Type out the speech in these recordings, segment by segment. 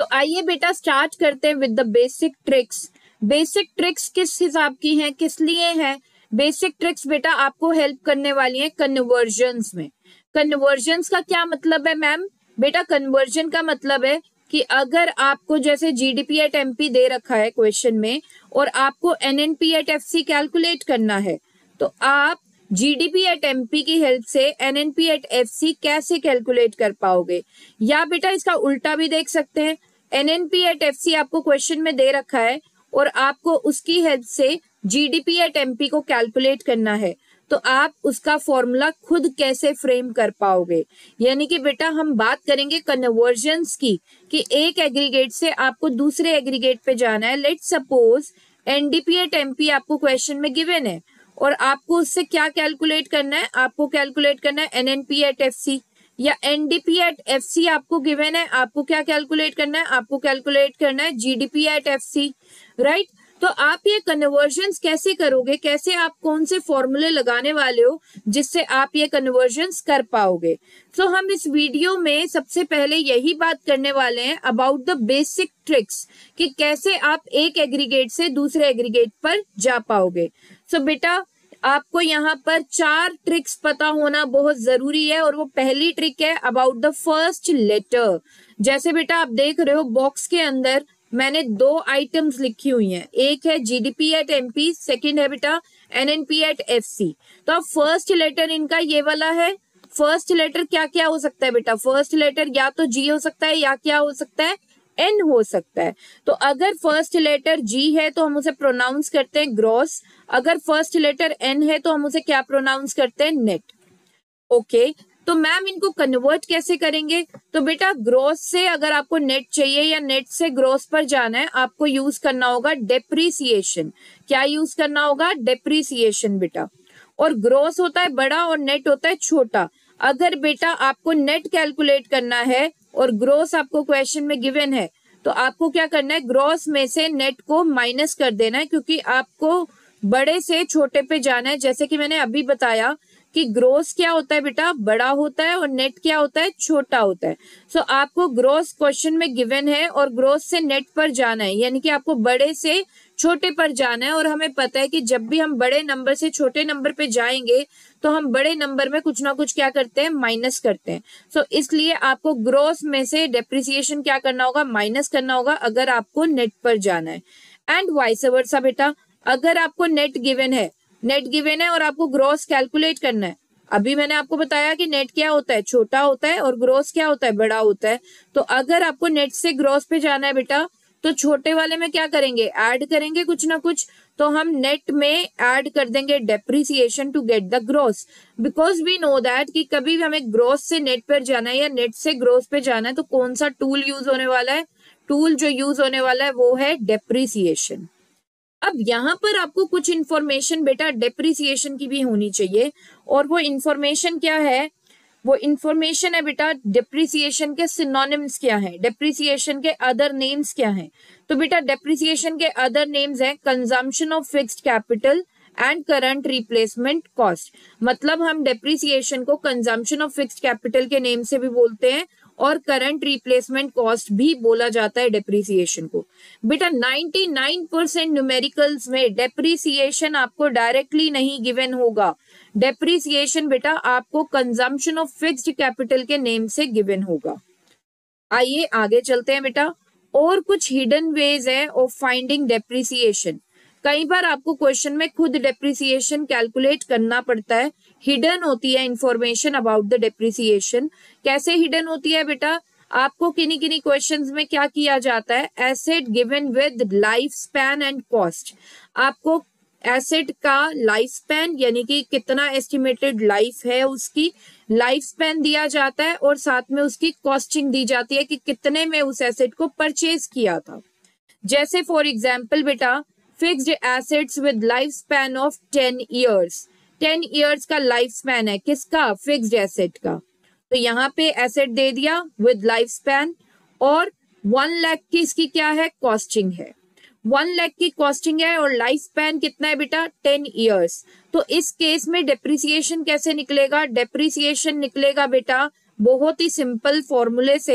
आइए बेटा स्टार्ट करते हैं with the basic tricks. Basic tricks किस हिसाब की हैं, किस लिए हैं? बेसिक ट्रिक्स बेटा आपको हेल्प करने वाली हैं कन्वर्जन्स में। कन्वर्जन्स का क्या मतलब है मैम? बेटा कन्वर्जन का मतलब है कि अगर आपको जैसे जीडीपी एट एमपी दे रखा है क्वेश्चन में और आपको एनएनपी एट एफसी कैलकुलेट करना है, तो आप जीडीपी एट एमपी की हेल्प से एनएनपी एट एफसी कैसे कैलकुलेट कर पाओगे? या बेटा इसका उल्टा भी देख सकते हैं, एनएनपी एट एफसी आपको क्वेश्चन में दे रखा है और आपको उसकी हेल्प से जीडीपी एट एमपी को कैलकुलेट करना है, तो आप उसका फॉर्मूला खुद कैसे फ्रेम कर पाओगे? यानी कि बेटा हम बात करेंगे कन्वर्जन्स की, कि एक एग्रीगेट से आपको दूसरे एग्रीगेट पे जाना है। Let's suppose NDP at MP आपको क्वेश्चन में गिवन है और आपको उससे क्या कैलकुलेट करना है? आपको कैलकुलेट करना है एनएनपी एट एफसी, या एनडीपी एट एफसी आपको गिवन है, आपको क्या कैलकुलेट करना है? आपको कैलकुलेट करना है जीडीपी एट एफसी, राइट? तो आप ये कन्वर्जन्स कैसे करोगे, कैसे आप कौन से फॉर्मूले लगाने वाले हो जिससे आप ये कन्वर्जन्स कर पाओगे? तो हम इस वीडियो में सबसे पहले यही बात करने वाले हैं अबाउट द बेसिक ट्रिक्स, कि कैसे आप एक एग्रीगेट से दूसरे एग्रीगेट पर जा पाओगे। सो बेटा आपको यहाँ पर 4 ट्रिक्स पता होना बहुत जरूरी है, और वो पहली ट्रिक है अबाउट द फर्स्ट लेटर। जैसे बेटा आप देख रहे हो बॉक्स के अंदर मैंने 2 आइटम्स लिखी हुई हैं, एक है जीडीपी एट एमपी, सेकंड है बेटा एनएनपी एट एफसी। तो अब फर्स्ट लेटर इनका ये वाला है। फर्स्ट लेटर क्या क्या हो सकता है बेटा? फर्स्ट लेटर या तो जी हो सकता है या क्या हो सकता है? एन हो सकता है। तो अगर फर्स्ट लेटर जी है तो हम उसे प्रोनाउंस करते हैं ग्रॉस, अगर फर्स्ट लेटर एन है तो हम उसे क्या प्रोनाउंस करते हैं? नेट। ओके, तो मैम इनको कन्वर्ट कैसे करेंगे? तो बेटा ग्रॉस से अगर आपको नेट चाहिए या नेट से ग्रॉस पर जाना है, आपको यूज करना होगा डेप्रिसिएशन। क्या यूज करना होगा? डेप्रिसिएशन बेटा। और ग्रॉस होता है बड़ा और नेट होता है छोटा। अगर बेटा आपको नेट कैलकुलेट करना है और ग्रॉस आपको क्वेश्चन में गिवन है, तो आपको क्या करना है? ग्रॉस में से नेट को माइनस कर देना है, क्योंकि आपको बड़े से छोटे पे जाना है। जैसे कि मैंने अभी बताया कि ग्रोस क्या होता है बेटा? बड़ा होता है, और नेट क्या होता है? छोटा होता है। सो आपको ग्रोस क्वेश्चन में गिवन है और ग्रोस से नेट पर जाना है, यानी कि आपको बड़े से छोटे पर जाना है। और हमें पता है कि जब भी हम बड़े नंबर से छोटे नंबर पे जाएंगे तो हम बड़े नंबर में कुछ ना कुछ क्या करते हैं? माइनस करते हैं। सो इसलिए आपको ग्रोस में से डेप्रिसिएशन क्या करना होगा? माइनस करना होगा, अगर आपको नेट पर जाना है। एंड वाइस वर्सा बेटा, अगर आपको नेट गिवन है और आपको ग्रॉस कैलकुलेट करना है। अभी मैंने आपको बताया कि नेट क्या होता है? छोटा होता है, और ग्रॉस क्या होता है? बड़ा होता है। तो अगर आपको नेट से ग्रॉस पे जाना है बेटा, तो छोटे वाले में क्या करेंगे? ऐड करेंगे कुछ ना कुछ। तो हम नेट में ऐड कर देंगे depreciation to get the gross, because we know that कि कभी भी हमें ग्रॉस से नेट पर जाना है या नेट से ग्रॉस पे जाना है, तो कौन सा टूल यूज होने वाला है? टूल जो यूज होने वाला है वो है डेप्रिसिएशन। अब यहाँ पर आपको कुछ इंफॉर्मेशन बेटा डेप्रिसिएशन की भी होनी चाहिए, और वो इंफॉर्मेशन क्या है? वो इंफॉर्मेशन है बेटा डेप्रिसिएशन के सिनोनिम्स क्या है, डेप्रिसिएशन के अदर नेम्स क्या हैं। तो बेटा डेप्रिसिएशन के अदर नेम्स हैं consumption of fixed capital and current replacement cost. मतलब हम डेप्रिसिएशन को कंजम्पशन ऑफ फिक्स्ड कैपिटल के नेम से भी बोलते हैं, और करंट रिप्लेसमेंट कॉस्ट भी बोला जाता है डेप्रिसिएशन को। बेटा 99% न्यूमेरिकल्स में डेप्रिसिएशन आपको डायरेक्टली नहीं गिवन होगा। डेप्रिसिएशन बेटा आपको कंजम्पशन ऑफ फिक्स्ड कैपिटल के नेम से गिवन होगा। आइए आगे चलते हैं बेटा। और कुछ हिडन वेज है ऑफ फाइंडिंग डेप्रिसिएशन। कई बार आपको क्वेश्चन में खुद डेप्रिसिएशन कैलकुलेट करना पड़ता है। हिडन होती है इंफॉर्मेशन अबाउट द डेप्रिसिएशन। कैसे हिडन होती है बेटा? आपको किन्हीं किन्हीं क्वेश्चंस में क्या किया जाता है? Asset given with life span and cost. आपको एसेट का लाइफ स्पैन, यानी कि कितना एस्टिमेटेड लाइफ है, उसकी लाइफ स्पैन दिया जाता है, और साथ में उसकी कॉस्टिंग दी जाती है कि कितने में उस एसेट को परचेज किया था। जैसे फॉर एग्जाम्पल बेटा fixed assets with life span of 10 years. 10 years का लाइफ स्पैन है किसका? फिक्स्ड एसेट का। तो यहाँ पे एसेट दे दिया विद लाइफ स्पैन, और 1 लाख की इसकी क्या है? कॉस्टिंग है। 1 लाख की कॉस्टिंग है और लाइफ स्पैन कितना है बेटा? 10 ईयर्स। तो इस केस में डेप्रिसिएशन कैसे निकलेगा? डेप्रिसिएशन निकलेगा बेटा बहुत ही सिंपल फॉर्मूले से।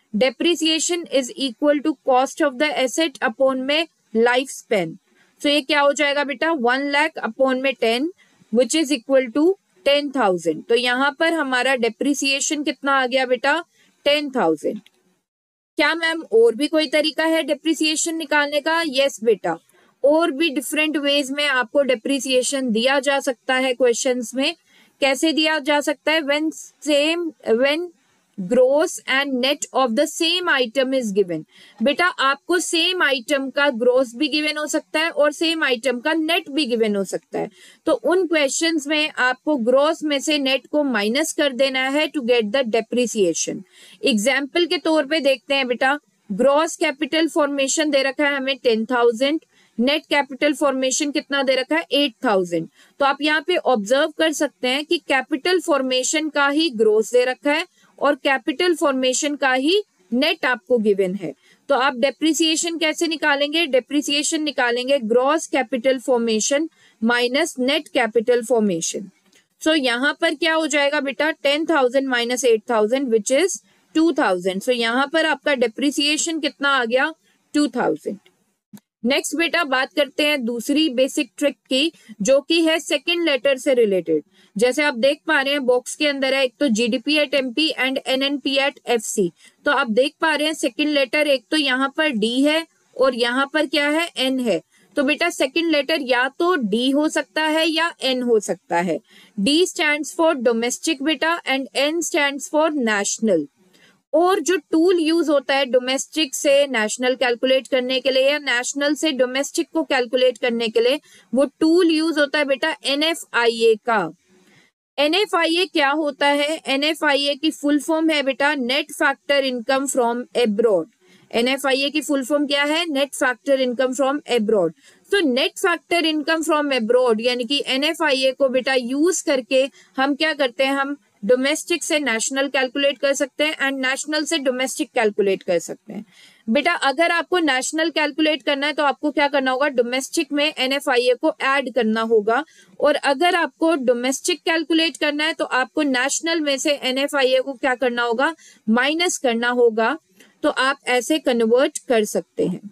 Depreciation is equal to cost of the asset upon में लाइफ स्पेन। सो ये क्या हो जाएगा बेटा, 1 लाख अपॉन में 10 विच इज इक्वल टू 10,000। तो यहाँ पर हमारा डेप्रिसिएशन कितना आ गया बेटा, 10,000। क्या मैम और भी कोई तरीका है डेप्रिसिएशन निकालने का? यस बेटा, और भी डिफरेंट वेज में आपको डेप्रिसिएशन दिया जा सकता है क्वेश्चंस में। कैसे दिया जा सकता है? When gross and net of the same item is given. बेटा आपको सेम आइटम का ग्रोस भी गिवन हो सकता है और सेम आइटम का नेट भी गिवन हो सकता है। तो उन क्वेश्चंस में आपको ग्रोस में से नेट को माइनस कर देना है to get the depreciation. Example के तौर पे देखते हैं बेटा, ग्रॉस कैपिटल फॉर्मेशन दे रखा है हमें 10,000, नेट कैपिटल फॉर्मेशन कितना दे रखा है 8,000। तो आप यहाँ पे ऑब्जर्व कर सकते हैं कि कैपिटल फॉर्मेशन का ही ग्रोस दे रखा है और कैपिटल फॉर्मेशन का ही नेट आपको गिवन है। तो आप डेप्रिसिएशन कैसे निकालेंगे? डेप्रिसिएशन निकालेंगे gross capital formation minus net capital formation. So यहाँ पर क्या हो जाएगा बेटा, 10,000 माइनस 8,000 विच इज 2,000। सो यहाँ पर आपका डेप्रिसिएशन कितना आ गया, 2,000। नेक्स्ट बेटा बात करते हैं दूसरी बेसिक ट्रिक की, जो कि है सेकंड लेटर से रिलेटेड। जैसे आप देख पा रहे हैं बॉक्स के अंदर है एक तो GDP at MP and NNP at FC. तो आप देख पा रहे हैं सेकंड लेटर एक तो यहाँ पर डी है और यहाँ पर क्या है, एन है। तो बेटा सेकंड लेटर या तो डी हो सकता है या एन हो सकता है। डी स्टैंड्स फॉर डोमेस्टिक बेटा and N stands for national. और जो टूल यूज होता है डोमेस्टिक से नेशनल कैलकुलेट करने के लिए या नेशनल से डोमेस्टिक को कैलकुलेट करने के लिए, वो टूल यूज होता है बेटा NFIA का। NFIA क्या होता है? NFIA की फुल फॉर्म है बेटा net factor income from abroad. NFIA की फुल फॉर्म क्या है? Net factor income from abroad. तो net factor income from abroad यानी कि NFIA को बेटा यूज करके हम क्या करते हैं, हम डोमेस्टिक से नेशनल कैलकुलेट कर सकते हैं एंड नेशनल से डोमेस्टिक कैलकुलेट कर सकते हैं। बेटा अगर आपको नेशनल कैलकुलेट करना है तो आपको क्या करना होगा, डोमेस्टिक में NFIA को ऐड करना होगा, और अगर आपको डोमेस्टिक कैलकुलेट करना है तो आपको नेशनल में से NFIA को क्या करना होगा, माइनस करना होगा। तो आप ऐसे कन्वर्ट कर सकते हैं।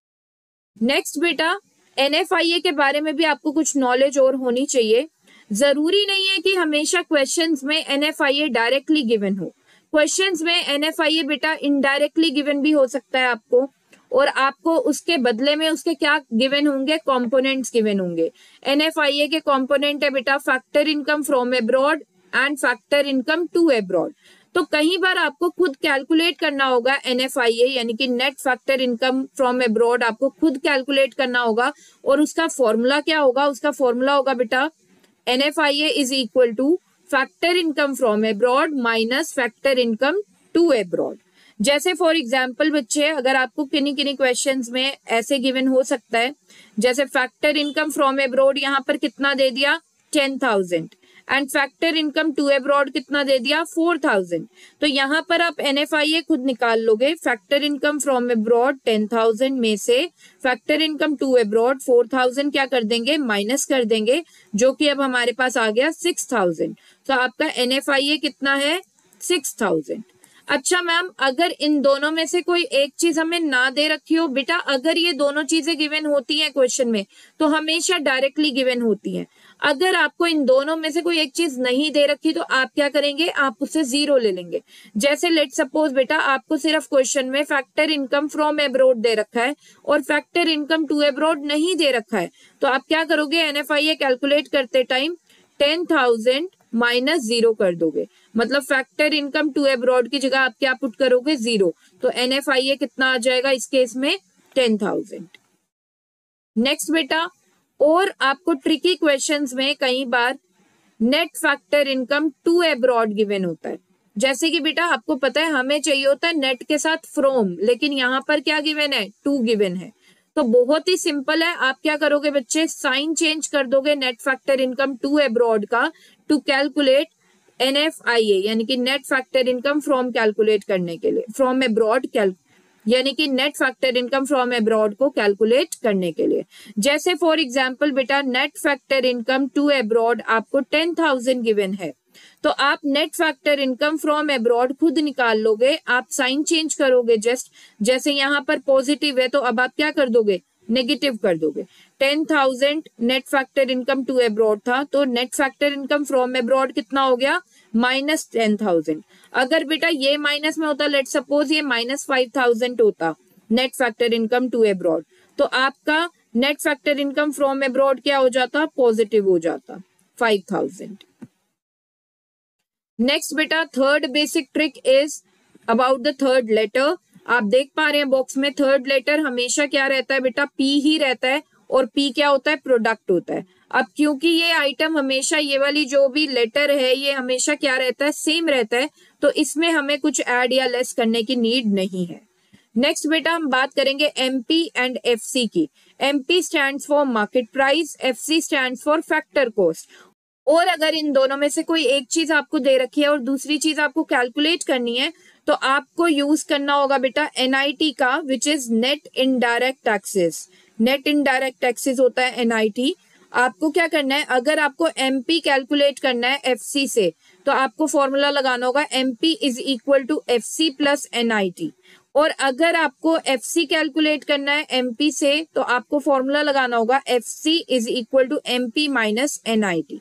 नेक्स्ट बेटा NFIA के बारे में भी आपको कुछ नॉलेज और होनी चाहिए। जरूरी नहीं है कि हमेशा क्वेश्चंस में NFIA डायरेक्टली गिवन हो। क्वेश्चंस में NFIA बेटा इनडायरेक्टली गिवन भी हो सकता है आपको, और आपको उसके बदले में उसके क्या गिवन होंगे, कंपोनेंट्स गिवन होंगे। NFIA के कंपोनेंट है बेटा factor income from abroad and factor income to abroad. तो कई बार आपको खुद कैलकुलेट करना होगा NFIA यानी कि net factor income from abroad आपको खुद कैलकुलेट करना होगा, और उसका फॉर्मूला क्या होगा, उसका फॉर्मूला होगा बेटा NFIA is equal to factor income from abroad minus factor income to abroad. जैसे फॉर एग्जाम्पल बच्चे, अगर आपको किन्हीं किन्हीं क्वेश्चंस में ऐसे गिवन हो सकता है, जैसे फैक्टर इनकम फ्रॉम एब्रॉड यहाँ पर कितना दे दिया 10,000 and factor income to abroad कितना दे दिया 4,000। तो यहाँ पर आप NFIA खुद निकाल लोगे। फैक्टर इनकम फ्रॉम एब्रॉड 10,000 में से फैक्टर इनकम टू एब्रॉड 4,000 क्या कर देंगे, माइनस कर देंगे, जो कि अब हमारे पास आ गया 6,000। तो आपका NFIA कितना है 6,000। अच्छा मैम अगर इन दोनों में से कोई एक चीज हमें ना दे रखी हो, बेटा अगर ये दोनों चीजें गिवन होती हैं क्वेश्चन में तो हमेशा डायरेक्टली गिवन होती हैं। अगर आपको इन दोनों में से कोई एक चीज नहीं दे रखी तो आप क्या करेंगे, आप उससे 0 ले लेंगे। जैसे लेट सपोज बेटा आपको सिर्फ क्वेश्चन में फैक्टर इनकम फ्रॉम एब्रॉड दे रखा है और फैक्टर इनकम टू एब्रॉड नहीं दे रखा है, तो आप क्या करोगे, NFIA कैलकुलेट करते टाइम 10,000 माइनस 0 कर दोगे, मतलब फैक्टर इनकम टू एब्रॉड की जगह आप क्या पुट करोगे 0। तो NFIA कितना आ जाएगा इस केस में 10,000। नेक्स्ट बेटा, और आपको ट्रिकी क्वेश्चंस में कई बार net factor income to abroad given होता है। जैसे कि बेटा आपको पता है हमें चाहिए होता है नेट के साथ फ्रॉम, लेकिन यहाँ पर क्या गिवन है, टू गिवन है। तो बहुत ही सिंपल है, आप क्या करोगे बच्चे, साइन चेंज कर दोगे net factor income to abroad का टू कैलकुलेट NFIA यानी कि net factor income from calculate करने के लिए, फ्रॉम एब्रॉड यानी कि net factor income from abroad को कैलकुलेट करने के लिए। जैसे फॉर एग्जांपल बेटा net factor income to abroad आपको 10,000 गिवन है, तो आप net factor income from abroad खुद निकाल लोगे, आप साइन चेंज करोगे जस्ट, जैसे यहाँ पर पॉजिटिव है तो अब आप क्या कर दोगे, नेगेटिव कर दोगे। 10,000 net factor income to abroad था, तो net factor income from abroad कितना हो गया, -10,000। अगर बेटा ये माइनस में होता, लेट सपोज ये -5,000 होता net factor income to abroad, तो आपका net factor income from abroad क्या हो जाता, पॉजिटिव हो जाता 5,000। नेक्स्ट बेटा third basic trick is about the third letter. आप देख पा रहे हैं बॉक्स में, थर्ड लेटर हमेशा क्या रहता है बेटा, पी ही रहता है, और पी क्या होता है, प्रोडक्ट होता है। अब क्योंकि ये आइटम हमेशा, ये वाली जो भी लेटर है ये हमेशा क्या रहता है, सेम रहता है, तो इसमें हमें कुछ ऐड या लेस करने की नीड नहीं है। नेक्स्ट बेटा हम बात करेंगे एमपी एंड एफसी की। MP stands for market price, FC stands for factor cost. और अगर इन दोनों में से कोई एक चीज आपको दे रखी है और दूसरी चीज आपको कैलकुलेट करनी है, तो आपको यूज करना होगा बेटा एनआईटी का, which is net indirect taxes. Net indirect taxes होता है एनआईटी। आपको क्या करना है, अगर आपको एमपी कैलकुलेट करना है एफसी से, तो आपको फॉर्मूला लगाना होगा MP is equal to FC plus NIT. और अगर आपको एफसी कैलकुलेट करना है एमपी से, तो आपको फॉर्मूला लगाना होगा FC is equal to MP minus NIT.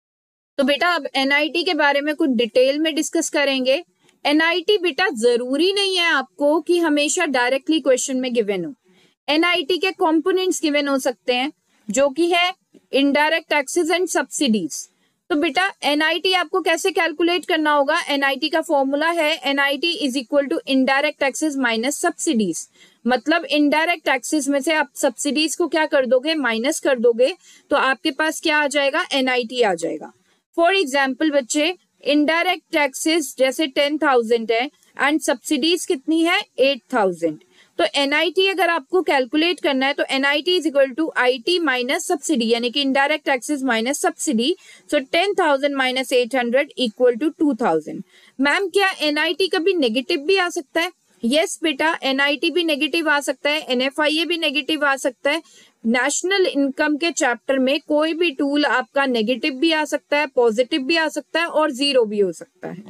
तो बेटा अब एनआईटी के बारे में कुछ डिटेल में डिस्कस करेंगे। एनआईटी बेटा जरूरी नहीं है आपको कि हमेशा डायरेक्टली क्वेश्चन में गिवन हो। एनआईटी के कंपोनेंट्स गिवन हो सकते हैं, जो कि है इनडायरेक्ट टैक्सेस एंड सब्सिडीज। तो बेटा एनआईटी आपको कैसे कैलकुलेट करना होगा, एनआईटी का फॉर्मूला है NIT is equal to indirect taxes minus subsidies. मतलब इनडायरेक्ट टैक्सेस में से आप सब्सिडीज को क्या कर दोगे, माइनस कर दोगे, तो आपके पास क्या आ जाएगा, एनआईटी आ जाएगा। फॉर एग्जाम्पल बच्चे, इनडायरेक्ट टैक्सेस जैसे 10,000 है एंड सब्सिडीज कितनी है, 8,000। तो एनआईटी अगर आपको कैलकुलेट करना है तो NIT is equal to IT minus subsidy, यानी कि indirect taxes minus subsidy. So 10,000 minus 800 equal to 2,000। Ma'am क्या एनआईटी कभी नेगेटिव भी आ सकता है? यस बेटा, एनआईटी भी नेगेटिव आ सकता है, एनएफआईए भी नेगेटिव आ सकता है। नेशनल इनकम के चैप्टर में कोई भी टूल आपका नेगेटिव भी आ सकता है, पॉजिटिव भी आ सकता है और जीरो भी हो सकता है।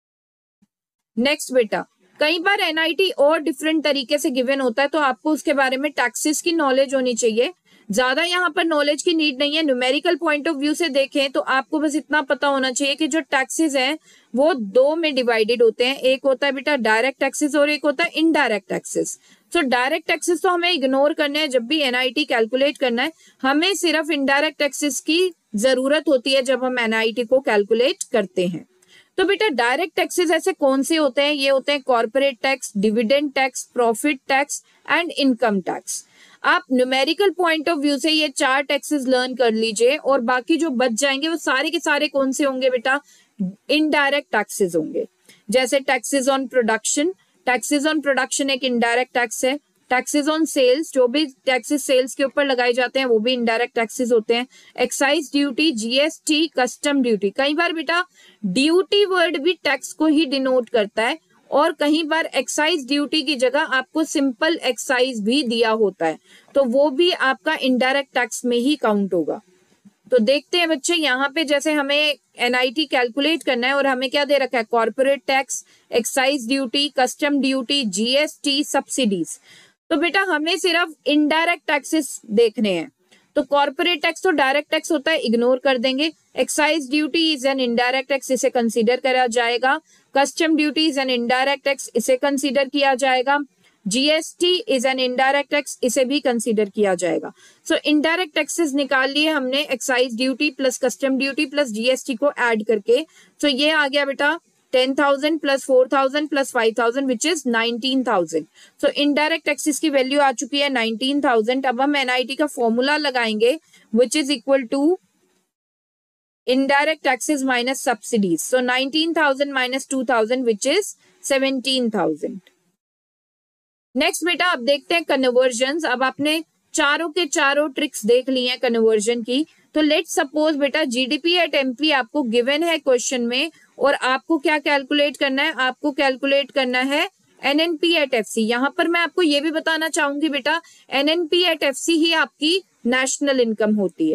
नेक्स्ट बेटा, कई बार एनआईटी और डिफरेंट तरीके से गिवन होता है, तो आपको उसके बारे में टैक्सेस की नॉलेज होनी चाहिए। ज्यादा यहाँ पर नॉलेज की नीड नहीं है। न्यूमेरिकल पॉइंट ऑफ व्यू से देखें तो आपको बस इतना पता होना चाहिए कि जो टैक्सेस हैं वो दो में डिवाइडेड होते हैं, एक होता है बेटा डायरेक्ट टैक्सेस और एक होता है indirect taxes. So direct taxes तो हमें इग्नोर करने हैं जब भी एनआईटी कैलकुलेट करना है, हमें सिर्फ इनडायरेक्ट टैक्सेस की जरूरत होती है जब हम एनआईटी को कैलकुलेट करते हैं। तो बेटा डायरेक्ट टैक्सेस ऐसे कौन से होते हैं, ये होते हैं corporate tax, dividend tax, profit tax and income tax. आप न्यूमेरिकल पॉइंट ऑफ व्यू से ये 4 टैक्सेस लर्न कर लीजिए, और बाकी जो बच जाएंगे वो सारे के सारे कौन से होंगे बेटा, इनडायरेक्ट टैक्सेस होंगे। जैसे taxes on production, taxes on production एक इनडायरेक्ट टैक्स है। टैक्सेस ऑन सेल्स, जो भी टैक्सेस सेल्स के ऊपर लगाए जाते हैं वो भी इनडायरेक्ट टैक्सेस होते हैं। Excise duty, GST, custom duty. कई बार बेटा ड्यूटी वर्ड भी टैक्स को ही डिनोट करता है, और कहीं बार एक्साइज ड्यूटी की जगह आपको सिंपल एक्साइज भी दिया होता है, तो वो भी आपका इनडायरेक्ट टैक्स में ही काउंट होगा। तो देखते हैं बच्चे, यहाँ पे जैसे हमें एनआईटी कैलकुलेट करना है और हमें क्या दे रखा है, corporate tax, excise duty, custom duty, GST, subsidies. तो बेटा हमें सिर्फ इनडायरेक्ट टैक्सेस देखने हैं। तो कॉर्पोरेट टैक्स तो डायरेक्ट टैक्स होता है, इग्नोर कर देंगे। Excise duty is an indirect tax, इसे कंसीडर करा जाएगा। Custom duty is an indirect tax, इसे कंसीडर किया जाएगा। GST is an indirect tax, इसे भी कंसीडर किया जाएगा। सो इनडायरेक्ट टैक्सेस निकाल लिए हमने excise duty plus custom duty plus GST को ऐड करके। सो ये आ गया बेटा 10,000 plus 4,000 plus 5,000 which is 19,000। So indirect taxes की वैल्यू आ चुकी है 19,000। अब हम एनआईटी का फॉर्मूला लगाएंगे which is equal to indirect taxes minus subsidies. So 19,000 minus 2,000 which is 17,000। Next बेटा अब देखते हैं कन्वर्जन। अब आपने चारों के चारों ट्रिक्स देख ली हैं कन्वर्जन की। तो लेट्स सपोज बेटा जीडीपी एट एमपी आपको गिवन है क्वेश्चन में, और आपको क्या कैलकुलेट करना है, आपको कैलकुलेट करना है एनएनपी एट एफसी। यहाँ पर मैं आपको ये भी बताना चाहूंगी बेटा, एनएनपी एट एफसी ही आपकी नेशनल इनकम होती है।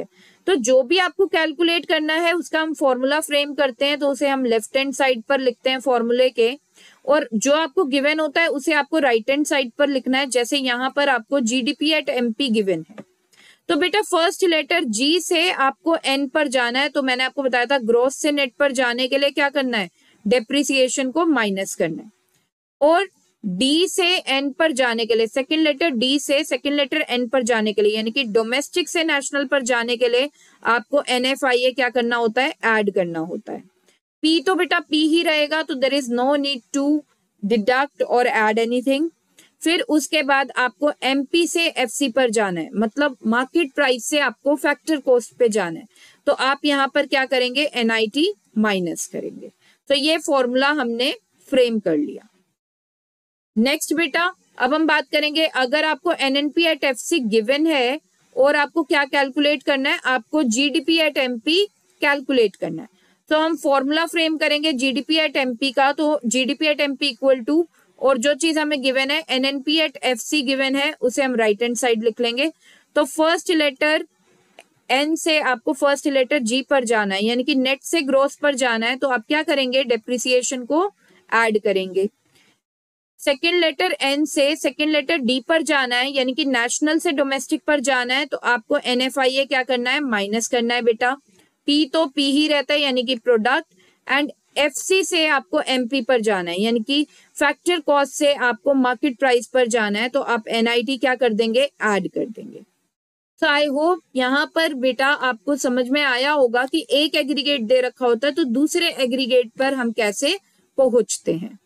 तो जो भी आपको कैलकुलेट करना है उसका हम फॉर्मूला फ्रेम करते हैं, तो उसे हम लेफ्ट हैंड साइड पर लिखते हैं फॉर्मूले के, और जो आपको गिवन होता है उसे आपको राइट हैंड साइड पर लिखना है। जैसे यहाँ पर आपको जीडीपी एट एमपी गिवन है, तो बेटा फर्स्ट लेटर जी से आपको एन पर जाना है। तो मैंने आपको बताया था ग्रोस से नेट पर जाने के लिए क्या करना है, डेप्रिसिएशन को माइनस करना है। और डी से एन पर जाने के लिए, सेकंड लेटर डी से सेकंड लेटर एन पर जाने के लिए, यानी कि डोमेस्टिक से नेशनल पर जाने के लिए आपको NFIA क्या करना होता है, ऐड करना होता है। पी तो बेटा पी ही रहेगा, तो there is no need to deduct और ऐड एनीथिंग। फिर उसके बाद आपको MP से FC पर जाना है, मतलब मार्केट प्राइस से आपको फैक्टर कॉस्ट पे जाना है, तो आप यहाँ पर क्या करेंगे, NIT माइनस करेंगे। तो ये फॉर्मूला हमने फ्रेम कर लिया। नेक्स्ट बेटा अब हम बात करेंगे, अगर आपको NNP एट FC गिवन है और आपको क्या कैलकुलेट करना है, आपको GDP एट MP कैलकुलेट करना है, तो हम फॉर्मूला फ्रेम करेंगे GDP एट MP का। तो GDP at MP equal to, और जो चीज हमें गिवन है NNP एट FC गिवन है, उसे हम राइट हैंड साइड लिख लेंगे। तो फर्स्ट लेटर N से आपको फर्स्ट लेटर G पर जाना है, यानी कि नेट से ग्रोस पर जाना है, तो आप क्या करेंगे, डेप्रिसिएशन को ऐड करेंगे। सेकेंड लेटर N से सेकेंड लेटर D पर जाना है, यानी कि नेशनल से डोमेस्टिक पर जाना है, तो आपको NFIA क्या करना है, माइनस करना है बेटा। P तो P ही रहता है, यानी कि प्रोडक्ट, एंड FC से आपको MP पर जाना है, यानी कि फैक्टर कॉस्ट से आपको मार्केट प्राइस पर जाना है, तो आप NIT क्या कर देंगे, ऐड कर देंगे। तो आई होप यहाँ पर बेटा आपको समझ में आया होगा कि एक एग्रीगेट दे रखा होता है तो दूसरे एग्रीगेट पर हम कैसे पहुंचते हैं।